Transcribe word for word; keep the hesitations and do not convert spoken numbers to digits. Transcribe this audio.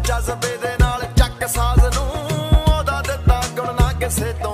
जज्बे दे नाल चक साज नूं ओदा दित्ता गुण ना किसे तो